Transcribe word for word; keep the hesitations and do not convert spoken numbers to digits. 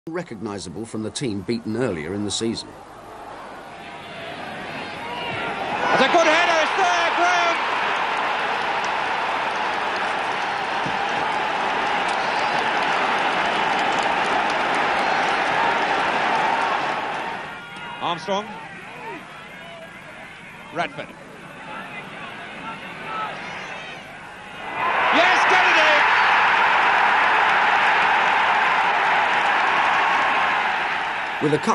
Recognisable from the team beaten earlier in the season. It's a good header, it's there, Graham! Armstrong. Radford. Yes, get it in! With a couple